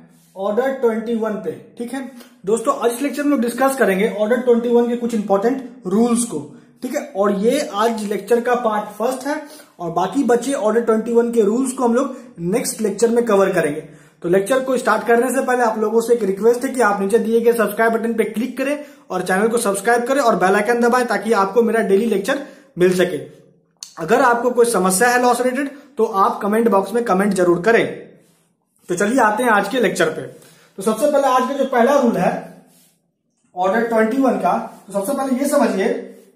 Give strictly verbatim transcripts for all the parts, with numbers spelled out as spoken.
Order इक्कीस पे। ठीक है दोस्तों, आज इस लेक्चर में डिस्कस करेंगे ऑर्डर इक्कीस के कुछ इंपॉर्टेंट रूल्स को। ठीक है, और ये आज लेक्चर का पार्ट फर्स्ट है और बाकी बचे ऑर्डर इक्कीस के रूल्स को हम लोग नेक्स्ट लेक्चर में कवर करेंगे। तो लेक्चर को स्टार्ट करने से पहले आप लोगों से एक रिक्वेस्ट है कि आप नीचे दिए गए सब्सक्राइब बटन पे क्लिक करें और चैनल को सब्सक्राइब करें और बेल आइकन दबाएं ताकि आपको मेरा डेली लेक्चर मिल सके। अगर आपको कोई समस्या है लॉस रिलेटेड तो आप कमेंट बॉक्स में कमेंट जरूर करें। तो चलिए आते हैं आज के लेक्चर पे। तो सबसे पहले आज का जो पहला रूल है ऑर्डर इक्कीस का, तो सबसे पहले ये समझिए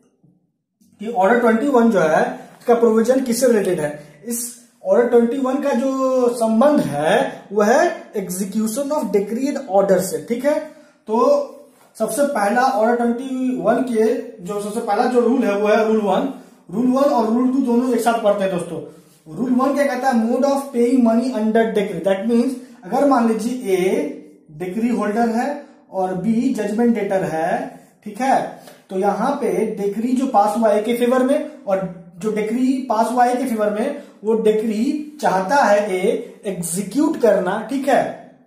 कि ऑर्डर इक्कीस जो है इसका प्रोविजन किससे रिलेटेड है। इस ऑर्डर इक्कीस का जो संबंध है वह है एग्जीक्यूशन ऑफ डिक्रीड ऑर्डर से। ठीक है, तो सबसे पहला ऑर्डर इक्कीस के जो सबसे पहला जो रूल है वो है रूल वन। रूल वन और रूल टू दोनों एक साथ पढ़ते हैं दोस्तों। रूल वन क्या कहता है, mode of paying money under decree. That means अगर मान लीजिए ए डिक्री होल्डर है और बी जजमेंट डेटर है, ठीक है, तो यहां पे डिक्री जो पास हुआ ए के फेवर में और जो डिक्री पास हुआ ए के फेवर में वो डिक्री चाहता है ए एग्जीक्यूट करना। ठीक है,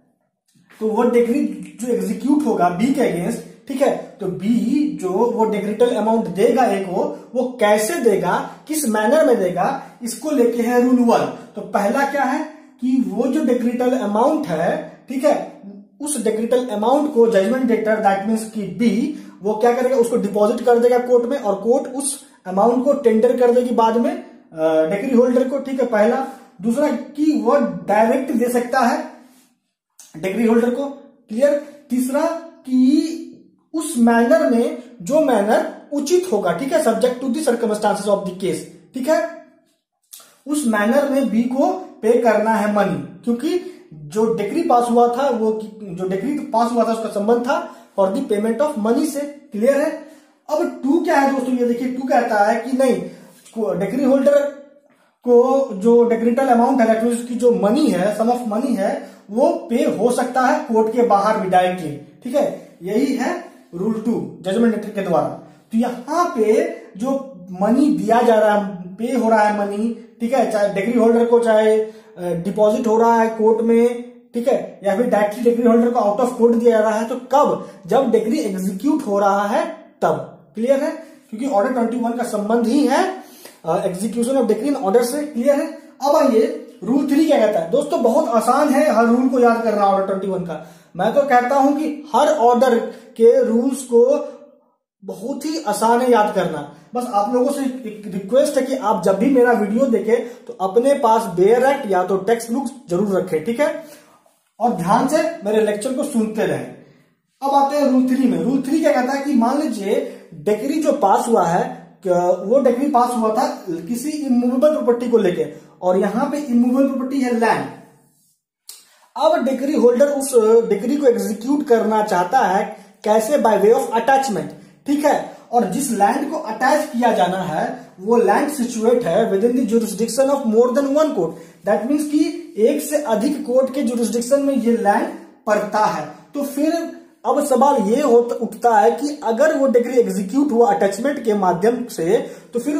तो वो डिक्री जो एग्जीक्यूट होगा बी के अगेंस्ट, ठीक है, तो बी जो वो डिक्रिटल अमाउंट देगा ए को वो कैसे देगा, किस मैनर में देगा, इसको लेके है रूल वन। तो पहला क्या है कि वो जो डिक्रिटल अमाउंट है, ठीक है, उस डिक्रिटल अमाउंट को जजमेंट डेटर दैट मीन्स की बी वो क्या करेगा, उसको डिपॉजिट कर देगा कोर्ट में और कोर्ट उस अमाउंट को टेंडर कर देगी बाद में डिक्री होल्डर को। ठीक है, पहला। दूसरा कि वो डायरेक्ट दे सकता है डिक्री होल्डर को, क्लियर। तीसरा कि उस मैनर में जो मैनर उचित होगा, ठीक है, subject to the circumstances of the case, ठीक है, उस मैनर में बी को पे करना है मनी, क्योंकि जो डिक्री पास हुआ था वो जो डिक्री पास हुआ था उसका संबंध था for the payment of money से। क्लियर है। अब टू क्या है दोस्तों, ये देखिए टू कहता है कि नहीं, डिक्री होल्डर को जो डिक्रिटल अमाउंट है उसकी जो मनी है, सम ऑफ मनी है, वो पे हो सकता है कोर्ट के बाहर भी डायरेक्टली। ठीक है, यही है रूल टू, जजमेंट डेटर के द्वारा। तो यहां पे जो मनी दिया जा रहा है, पे हो रहा है मनी, ठीक है, चाहे डिक्री होल्डर को चाहे डिपॉजिट हो रहा है कोर्ट में, ठीक है, या फिर डायरेक्टली डिक्री होल्डर को आउट ऑफ कोर्ट दिया जा रहा है, तो कब, जब डिक्री एग्जीक्यूट हो रहा है तब। क्लियर है, क्योंकि ऑर्डर इक्कीस का संबंध ही है execution of decree in order से। क्लियर है। अब आइए रूल थ्री क्या कहता है। दोस्तों बहुत आसान है हर रूल को याद करना ऑर्डर इक्कीस का। मैं तो कहता हूं कि हर ऑर्डर के रूल्स को बहुत ही आसान है याद करना। बस आप लोगों से एक रिक्वेस्ट है कि आप जब भी मेरा वीडियो देखें तो अपने पास बेयर एक्ट या तो टेक्स्ट बुक जरूर रखें, ठीक है, और ध्यान से मेरे लेक्चर को सुनते रहें। अब आते हैं रूल थ्री में। रूल थ्री क्या कहता है कि मान लीजिए डिक्री जो पास हुआ है, वो डिक्री पास हुआ था किसी इमूवेबल प्रॉपर्टी को लेके, और यहां पे इमूवेबल प्रॉपर्टी है लैंड। अब डिक्री होल्डर उस डिक्री को एग्जीक्यूट करना चाहता है, कैसे, बाय वे ऑफ अटैचमेंट। ठीक है, और जिस लैंड को अटैच किया जाना है वो लैंड सिचुएट है within the jurisdiction of more than one court. That means कि एक से अधिक कोर्ट के जुरिस्डिक्शन में ये लैंड पड़ता है। तो फिर अब सवाल ये उठता है कि अगर वो डिक्री एग्जीक्यूट हुआ अटैचमेंट के माध्यम से, तो फिर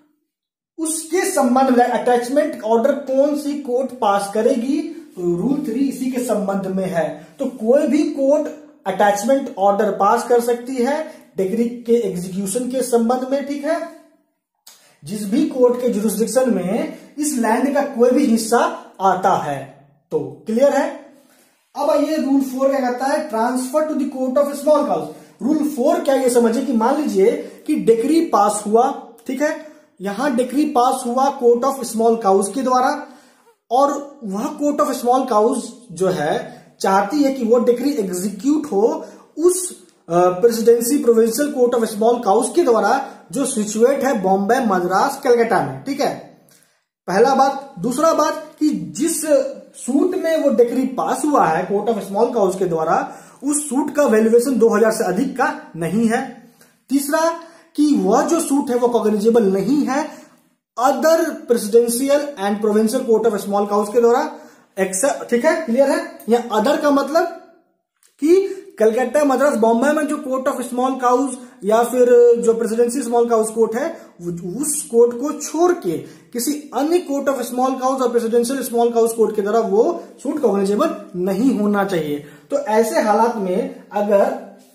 उसके संबंध में अटैचमेंट ऑर्डर कौन सी कोर्ट पास करेगी, तो रूल थ्री इसी के संबंध में है। तो कोई भी कोर्ट अटैचमेंट ऑर्डर पास कर सकती है डिक्री के एग्जीक्यूशन के संबंध में। ठीक है, जिस भी कोर्ट के जुरिस्डिक्शन में इस लैंड का कोई भी हिस्सा आता है। तो क्लियर है। अब ये रूल फोर क्या कहता है, transfer to the court of small cause. Rule four क्या, ये समझिए कि मान लीजिए कि डिक्री पास हुआ, ठीक है, यहां डिक्री पास हुआ कोर्ट ऑफ स्मॉल काउज के द्वारा, और वह कोर्ट ऑफ स्मॉल काउज जो है चाहती है कि वो डिक्री एग्जीक्यूट हो उस presidency provincial court of small cause के द्वारा जो सिचुएट है बॉम्बे, मद्रास, कलकत्ता में। ठीक है, पहला बात। दूसरा बात कि जिस सूट में वो डिक्री पास हुआ है कोर्ट ऑफ स्मॉल काउज के द्वारा, उस सूट का वैल्यूएशन दो हजार से अधिक का नहीं है। तीसरा कि वह जो सूट है वो कॉग्निजेबल नहीं है other presidential and provincial court of small cause के द्वारा। ठीक है, क्लियर है। या अदर का मतलब कि कलकत्ता, मद्रास, बॉम्बे में जो कोर्ट ऑफ स्मॉल काउज या फिर जो प्रेसिडेंसी स्मॉल काउज कोर्ट है, उस कोर्ट को छोड़ के किसी अन्य कोर्ट ऑफ स्मॉल काउज और प्रेसिडेंशियल स्मॉल काउज कोर्ट की तरह वो सूट कॉग्निजेबल नहीं होना चाहिए। तो ऐसे हालात में अगर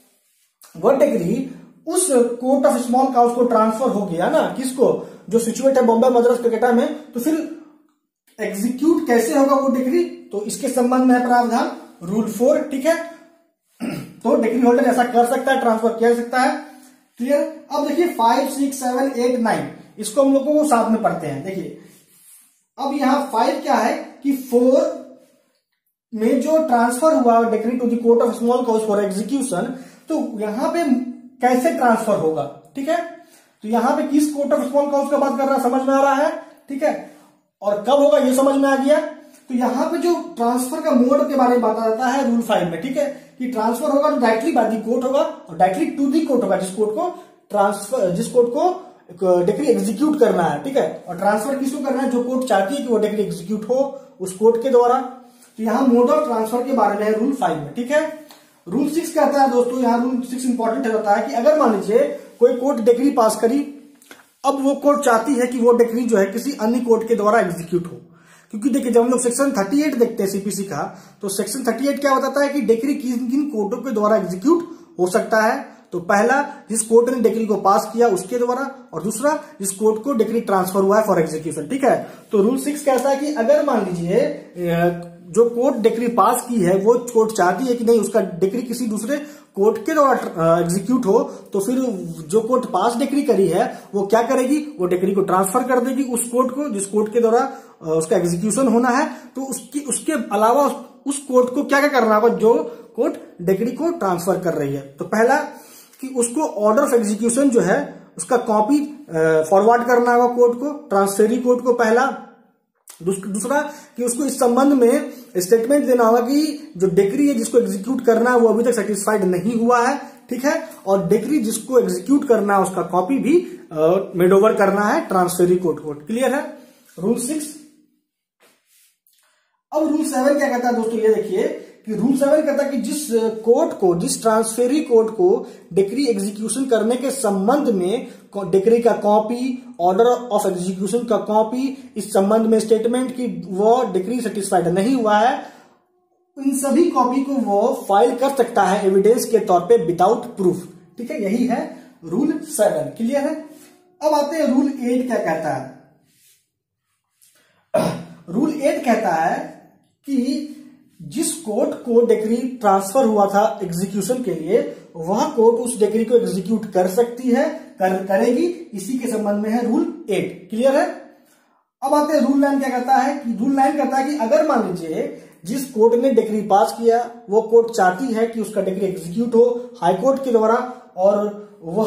वह डिग्री उस कोर्ट ऑफ स्मॉल काउज को ट्रांसफर हो गया ना, किसको, जो सिचुएट है बॉम्बे, मद्रास, कलकत्ता में, तो फिर एग्जीक्यूट कैसे होगा वो डिग्री, तो इसके संबंध में है प्रावधान रूल फोर। ठीक है, तो डिग्री होल्डर ऐसा कर सकता है, ट्रांसफर किया जा सकता है। क्लियर। अब देखिए five six seven eight nine, इसको हम लोगों को साथ में पढ़ते हैं। देखिए अब यहां फाइव क्या है कि फोर में जो ट्रांसफर हुआ degree to the court of small cause for execution, तो यहां पे कैसे ट्रांसफर होगा। ठीक है, तो यहां पे किस कोर्ट ऑफ स्मॉल काउज का बात कर रहा है, समझ में आ रहा है। ठीक है, और कब होगा ये समझ में आ गया। तो यहां पे जो ट्रांसफर का मोड के बारे में बताया जाता है रूल फाइव में। ठीक है, कि ट्रांसफर होगा तो डायरेक्टली बाय द कोर्ट होगा और डायरेक्टली टू दी कोर्ट होगा, जिस कोर्ट को ट्रांसफर जिस कोर्ट को डिग्री एग्जीक्यूट करना है। ठीक है, और ट्रांसफर किसको करना है, जो कोर्ट चाहती है कि वो डिग्री एग्जीक्यूट हो उस कोर्ट के द्वारा। तो यहाँ मोड ऑफ ट्रांसफर के बारे में है रूल फाइव में। ठीक है, रूल सिक्स कहता है दोस्तों, यहाँ रूल सिक्स इंपॉर्टेंट होता है कि अगर मान लीजिए कोई कोर्ट डिग्री पास करी, अब वो कोर्ट चाहती है कि वो डिग्री जो है किसी अन्य कोर्ट के द्वारा एग्जीक्यूट हो। क्योंकि देखिए जब हम लोग सेक्शन अड़तीस देखते हैं सीपीसी का, तो सेक्शन अड़तीस क्या बताता है कि डिग्री किन किन कोर्टों के द्वारा एग्जीक्यूट हो सकता है। तो पहला, जिस कोर्ट ने डिग्री को पास किया उसके द्वारा, और दूसरा जिस कोर्ट को डिग्री ट्रांसफर हुआ है फॉर एग्जीक्यूशन। ठीक है, तो रूल सिक्स कहता है कि अगर मान लीजिए जो कोर्ट डिग्री पास की है वो कोर्ट चाहती है कि नहीं उसका डिग्री किसी दूसरे कोर्ट के द्वारा एग्जीक्यूट हो, तो फिर जो कोर्ट पास डिग्री करी है वो क्या करेगी, वो डिग्री को ट्रांसफर कर देगी उस कोर्ट को जिस कोर्ट के द्वारा उसका एग्जीक्यूशन होना है। तो उसकी उसके अलावा उस कोर्ट को क्या क्या करना होगा, जो कोर्ट डिग्री को ट्रांसफर कर रही है। तो पहला कि उसको ऑर्डर ऑफ एग्जीक्यूशन जो है उसका कॉपी फॉरवर्ड करना होगा कोर्ट को, ट्रांसफेरी कोर्ट को पहला। दूसरा कि उसको इस संबंध में स्टेटमेंट देना होगा कि जो डिग्री है जिसको एग्जीक्यूट करना है वो अभी तक सेटिस्फाइड नहीं हुआ है। ठीक है, और डिग्री जिसको एग्जीक्यूट करना है उसका कॉपी भी मेड ओवर करना है ट्रांसफेरी कोर्ट को। क्लियर है, रूल सिक्स। अब रूल सेवन क्या कहता है दोस्तों, ये देखिए कि रूल सेवन कहता है कि जिस कोर्ट को, जिस ट्रांसफेरी कोर्ट को डिग्री एग्जीक्यूशन करने के संबंध में डिग्री का कॉपी, ऑर्डर ऑफ एग्जीक्यूशन का कॉपी, इस संबंध में स्टेटमेंट कि वो डिग्री सेटिस्फाइड नहीं हुआ है, इन सभी कॉपी को वो फाइल कर सकता है एविडेंस के तौर पे विदाउट प्रूफ। ठीक है, यही है रूल सेवन। क्लियर है। अब आते हैं रूल एट क्या कहता है। रूल एट कहता है कि जिस कोर्ट को डिग्री ट्रांसफर हुआ था एग्जीक्यूशन के लिए, वह कोर्ट उस डिग्री को एग्जीक्यूट कर सकती है, कर, करेगी। इसी के संबंध में है रूल एट। क्लियर है। अब आते हैं रूल नाइन क्या कहता है कि रूल नाइन कहता है कि अगर मान लीजिए जिस कोर्ट ने डिग्री पास किया वो कोर्ट चाहती है कि उसका डिग्री एग्जीक्यूट हो हाई कोर्ट के द्वारा, और वह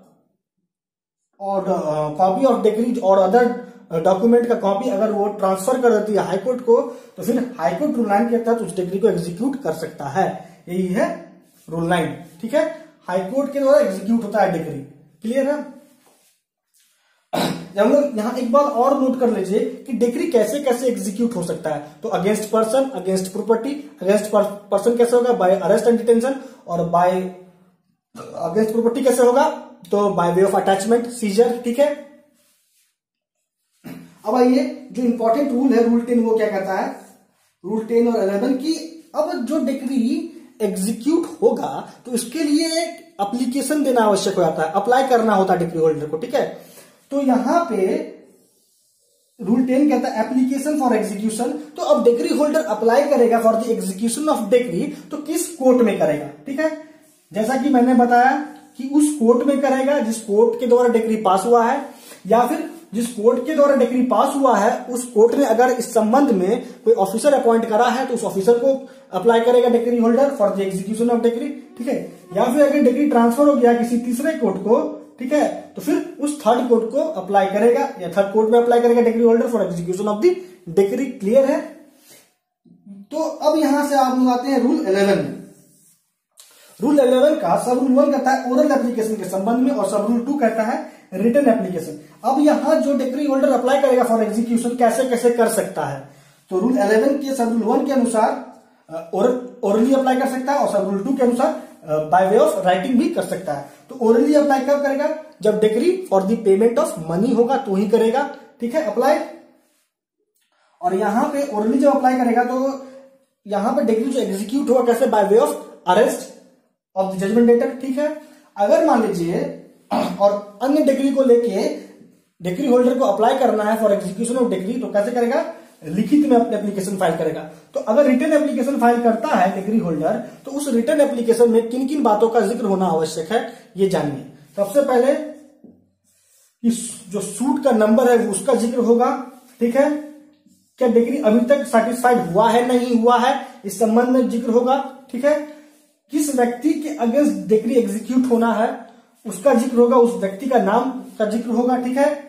और कॉपी ऑफ डिग्री और अदर डॉक्यूमेंट का कॉपी अगर वो ट्रांसफर कर देती है हाई कोर्ट को, तो फिर हाई कोर्ट रूल नाइन के तहत उस डिग्री को एग्जीक्यूट कर सकता है। यही है रूल नाइन। ठीक है, हाई कोर्ट के द्वारा एग्जीक्यूट होता है डिग्री। क्लियर है। हम लोग यहाँ एक बात और नोट कर लीजिए कि डिग्री कैसे कैसे एग्जीक्यूट हो सकता है। तो against person, against property. Against person कैसे होगा, बाय अरेस्ट एंड डिटेंशन, और बाय अगेंस्ट प्रॉपर्टी कैसे होगा, तो by way of attachment, seizure. ठीक है। अब आइए जो इंपॉर्टेंट रूल है रूल टेन, वो क्या कहता है, रूल टेन और इलेवन की अब जो डिग्री एग्जीक्यूट होगा तो इसके लिए एक एप्लीकेशन देना आवश्यक हो जाता है, अप्लाई करना होता है डिग्री होल्डर को। ठीक है, तो यहां पे रूल टेन कहता है एप्लीकेशन फॉर एग्जीक्यूशन। तो अब डिग्री होल्डर अप्लाई करेगा for the execution of degree, तो किस कोर्ट में करेगा। ठीक है, जैसा कि मैंने बताया कि उस कोर्ट में करेगा जिस कोर्ट के द्वारा डिग्री पास हुआ है, या फिर जिस कोर्ट के द्वारा डिग्री पास हुआ है उस कोर्ट ने अगर इस संबंध में कोई ऑफिसर अपॉइंट करा है तो उस ऑफिसर को अप्लाई करेगा degree holder for the execution of degree. ठीक है, या फिर अगर डिग्री ट्रांसफर हो गया किसी तीसरे कोर्ट को, ठीक है, तो फिर उस थर्ड कोर्ट को अप्लाई करेगा या थर्ड कोर्ट में अप्लाई करेगा degree holder for execution of the degree. Clear है। तो अब यहां से आप लोग आते हैं रूल इलेवन में। रूल इलेवन का सब रूल वन कहता है ओरल एप्लीकेशन के संबंध में, और सब रूल टू कहता है रिटन एप्लीकेशन। अब यहां जो डिग्री होल्डर अप्लाई करेगा फॉर एग्जीक्यूशन कैसे कैसे कर सकता है, तो रूल इलेवन के सब रूल वन के अनुसार ओरली अप्लाई कर सकता है, और सब रूल टू के अनुसार बाय वे ऑफ राइटिंग भी कर सकता है। तो ओरली अप्लाई कब करेगा? जब degree for the payment of money होगा तो ही करेगा, ठीक है, अप्लाई। और यहां पे ओरली जब अप्लाई करेगा तो यहां पे डिग्री जो एग्जीक्यूट होगा कैसे? By way of arrest of the judgement debtor, ठीक है। अगर मान लीजिए और अन्य डिग्री को लेके डिग्री होल्डर को अप्लाई करना है फॉर एग्जीक्यूशन ऑफ डिग्री, तो कैसे करेगा? लिखित में अपने एप्लीकेशन फाइल करेगा। तो अगर रिटर्न एप्लीकेशन फाइल करता है डिग्री होल्डर, तो उस रिटर्न एप्लीकेशन में किन किन बातों का जिक्र होना आवश्यक है ये जानिए। सबसे पहले कि जो सूट का नंबर है उसका जिक्र होगा, ठीक है। क्या डिग्री अभी तक सेटिस्फाइड हुआ है नहीं हुआ है इस संबंध में जिक्र होगा, ठीक है। किस व्यक्ति के अगेंस्ट डिग्री एग्जीक्यूट होना है उसका जिक्र होगा, उस व्यक्ति का नाम का जिक्र होगा, ठीक है।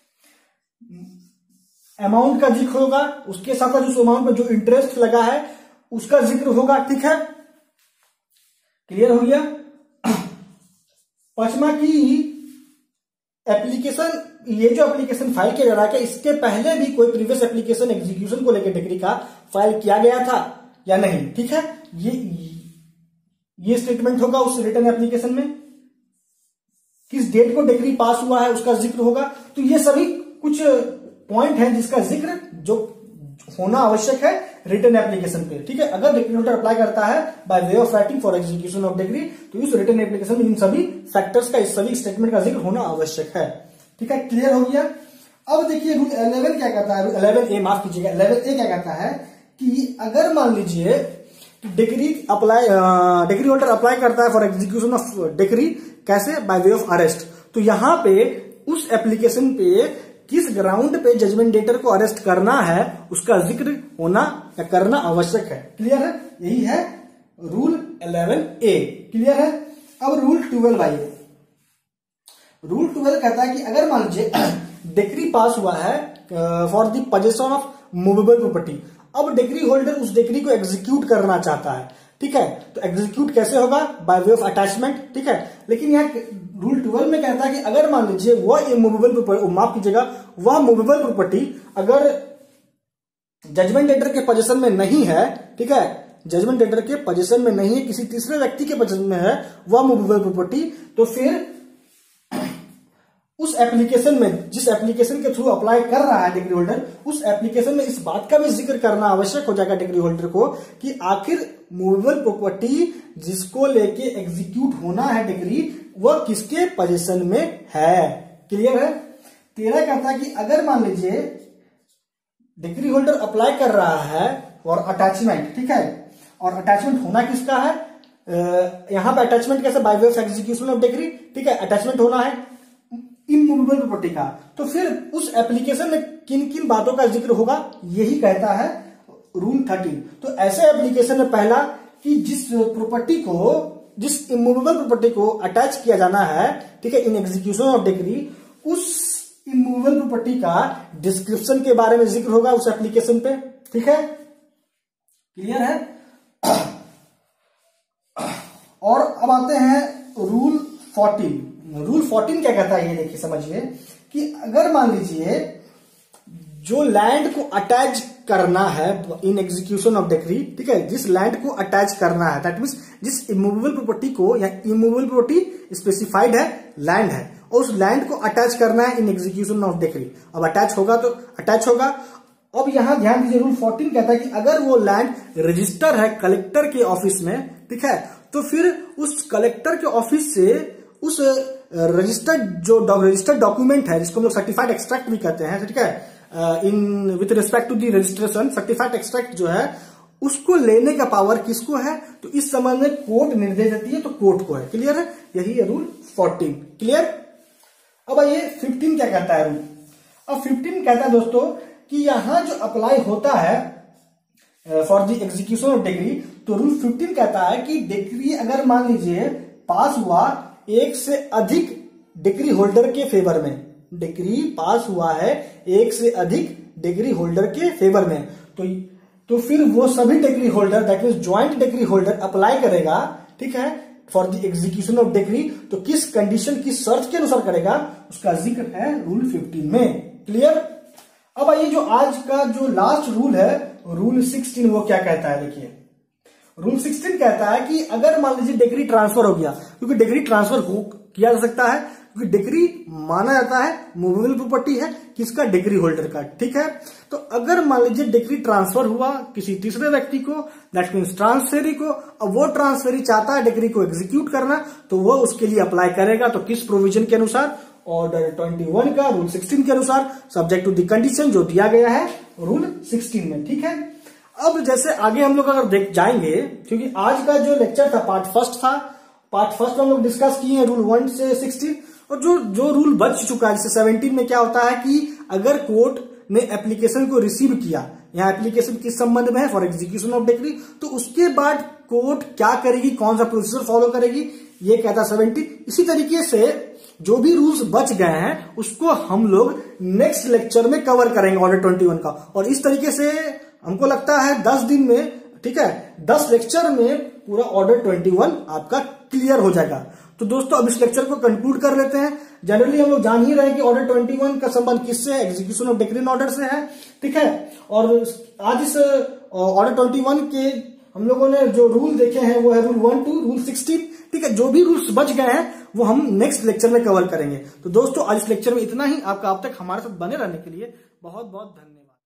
अमाउंट का जिक्र होगा, उसके साथ साथ उस अमाउंट पर जो इंटरेस्ट लगा है उसका जिक्र होगा, ठीक है। क्लियर हो गया। पांचवा की एप्लीकेशन, ये जो एप्लीकेशन फाइल किया जा रहा है इसके पहले भी कोई प्रीवियस एप्लीकेशन एग्जीक्यूशन को लेकर डिग्री का फाइल किया गया था या नहीं, ठीक है। ये ये स्टेटमेंट होगा उस रिटर्न एप्लीकेशन में। किस डेट को डिग्री पास हुआ है उसका जिक्र होगा। तो ये सभी कुछ पॉइंट है जिसका जिक्र जो होना आवश्यक है रिटर्न एप्लीकेशन पे, ठीक है। अगर डिग्री होल्डर अप्लाई करता है by way of writing for execution of degree, तो इस रिटर्न एप्लीकेशन में इन सभी फैक्टर्स का, इस सभी स्टेटमेंट का जिक्र होना आवश्यक है, ठीक है। क्लियर हो गया। अब देखिए रूल इलेवन क्या कहता है, इलेवन ए माफ कीजिएगा, इलेवन ए क्या कहता है कि अगर मान लीजिए degree apply degree holder apply करता है फॉर एग्जीक्यूशन ऑफ डिग्री, कैसे? By way of arrest. तो यहां पे उस एप्लीकेशन पे किस ग्राउंड पे जजमेंट डेटर को अरेस्ट करना है उसका जिक्र होना या करना आवश्यक है। क्लियर है, यही है रूल इलेवन ए। क्लियर है। अब रूल ट्वेल्व आइए। रूल ट्वेल्व कहता है कि अगर मान लीजिए डिग्री पास हुआ है for the possession of movable property, अब डिग्री होल्डर उस डिग्री को एग्जीक्यूट करना चाहता है, ठीक है। तो एग्जीक्यूट कैसे होगा? बाय वे ऑफ अटैचमेंट, ठीक है। लेकिन यहाँ रूल ट्वेल्व में कहता है कि अगर मान लीजिए वह इमूवेबल प्रॉपर्टी, माफ कीजिएगा, वह मूवेबल प्रॉपर्टी अगर जजमेंट डेटर के पोजीशन में नहीं है, ठीक है, जजमेंट डेटर के पोजीशन में नहीं है, किसी तीसरे व्यक्ति के पोजीशन में है वह मूवेबल प्रॉपर्टी, तो फिर उस एप्लीकेशन में, जिस एप्लीकेशन के थ्रू अप्लाई कर रहा है डिग्री होल्डर, उस एप्लीकेशन में इस बात का भी जिक्र करना आवश्यक हो जाएगा डिग्री होल्डर को कि आखिर मूवेबल प्रॉपर्टी जिसको लेके एग्जीक्यूट होना है डिग्री, वह किसके पोजीशन में है। क्लियर है। तेरह कहता है कि अगर मान लीजिए डिग्री होल्डर अप्लाई कर रहा है फॉर अटैचमेंट, ठीक है, और अटैचमेंट होना किसका है? यहां पे अटैचमेंट कैसे? By way of execution of degree, ठीक है, अटैचमेंट होना है इमूवेबल प्रॉपर्टी का। तो फिर उस एप्लीकेशन में किन किन बातों का जिक्र होगा यही कहता है रूल थर्टीन। तो ऐसे एप्लीकेशन में पहला कि जिस प्रॉपर्टी को, जिस इमूवेबल प्रॉपर्टी को अटैच किया जाना है, ठीक है, इन एग्जीक्यूशन ऑफ डिग्री, उस इमूवेबल प्रॉपर्टी का डिस्क्रिप्शन के बारे में जिक्र होगा उस एप्लीकेशन पे, ठीक है। क्लियर है। और अब आते हैं रूल फोर्टीन। रूल फोर्टीन क्या कहता है ये देखिए, समझिए कि अगर मान लीजिए जो लैंड को अटैच करना है इन एग्जीक्यूशन ऑफ डिग्री, ठीक है, जिस लैंड को अटैच करना है, दैट मींस जिस इमूवेबल प्रॉपर्टी को, या इमूवेबल प्रॉपर्टी स्पेसिफाइड है लैंड है, और उस लैंड को अटैच करना है इन एग्जीक्यूशन ऑफ डिग्री। अब अटैच होगा तो अटैच होगा। अब यहां ध्यान दीजिए, रूल फोर्टीन कहता है कि अगर वो लैंड रजिस्टर है कलेक्टर के ऑफिस में, ठीक है, तो फिर उस कलेक्टर के ऑफिस से उस रजिस्टर्ड जो रजिस्टर्ड डॉक्यूमेंट है, जिसको हम लोग सर्टिफाइड एक्सट्रैक्ट भी कहते हैं, ठीक है, in with respect to the registration, certified extract जो है उसको लेने का पावर किसको है? तो इस संबंध में कोर्ट निर्देश देती है, तो कोर्ट को है। क्लियर है। यही है रूल फोर्टीन। क्लियर। अब ये फिफ्टीन क्या कहता है रूल। अब फिफ्टीन कहता है दोस्तों कि यहां जो अप्लाई होता है for the execution of degree, तो रूल फिफ्टीन कहता है कि डिग्री अगर मान लीजिए पास हुआ एक से अधिक डिग्री होल्डर के फेवर में, डिग्री पास हुआ है एक से अधिक डिग्री होल्डर के फेवर में, तो तो फिर वो सभी degree holder, that means joint degree holder apply करेगा, ठीक है, for the execution of degree. तो किस कंडीशन, किस शर्त के अनुसार करेगा उसका जिक्र है रूल फिफ्टीन में। क्लियर। अब आइए जो आज का जो लास्ट रूल है, रूल सिक्सटीन, वो क्या कहता है देखिए, रूल सिक्सटीन कहता है कि अगर मान लीजिए डिग्री ट्रांसफर हो गया, क्योंकि डिग्री ट्रांसफर हो किया जा सकता है, क्योंकि डिग्री माना जाता है मूवेबल प्रॉपर्टी है किसका, डिग्री होल्डर का, ठीक है। तो अगर मान लीजिए डिग्री ट्रांसफर हुआ किसी तीसरे व्यक्ति को, दैट मीन्स ट्रांसफेरी को, अब वो ट्रांसफेरी चाहता है डिग्री को एग्जीक्यूट करना, तो वो उसके लिए अप्लाई करेगा। तो किस प्रोविजन के अनुसार, ऑर्डर ट्वेंटी वन का रूल सिक्सटीन के अनुसार, सब्जेक्ट टू द कंडीशन जो दिया गया है रूल सिक्सटीन में, ठीक है। अब जैसे आगे हम लोग अगर देख जाएंगे, क्योंकि आज का जो लेक्चर था पार्ट फर्स्ट था, पार्ट फर्स्ट में हम लोग डिस्कस किए हैं रूल वन से सिक्सटीन, और जो जो रूल बच चुका है जैसे सेवनटीन में क्या होता है कि अगर कोर्ट ने एप्लीकेशन को रिसीव किया, यहाँ एप्लीकेशन किस संबंध में है, फॉर एग्जीक्यूशन ऑफ डिग्री, तो उसके बाद कोर्ट क्या करेगी, कौन सा प्रोसीजर फॉलो करेगी, ये कहता है सेवनटीन। इसी तरीके से जो भी रूल्स बच गए हैं उसको हम लोग नेक्स्ट लेक्चर में कवर करेंगे ऑर्डर ट्वेंटी वन का, और इस तरीके से हमको लगता है दस दिन में, ठीक है, दस लेक्चर में पूरा ऑर्डर ट्वेंटी वन आपका क्लियर हो जाएगा। तो दोस्तों अब इस लेक्चर को कंक्लूड कर लेते हैं। जनरली हम लोग जान ही रहे हैं कि ऑर्डर ट्वेंटी वन का संबंध किससे है, एग्जीक्यूशन ऑफ डिक्री ऑर्डर से है, ठीक है। और आज इस ऑर्डर ट्वेंटी वन के हम लोगों ने जो रूल देखे हैं वो है rule one two rule sixteen, ठीक है। जो भी रूल्स बच गए हैं वो हम नेक्स्ट लेक्चर में कवर करेंगे। तो दोस्तों आज इस लेक्चर में इतना ही। आपका अब तक हमारे साथ बने रहने के लिए बहुत बहुत धन्यवाद।